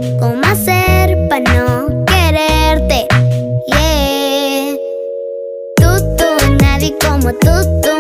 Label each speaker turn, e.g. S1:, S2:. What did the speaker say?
S1: ¿Cómo hacer para no quererte? Yeah. Tú, nadie como tú.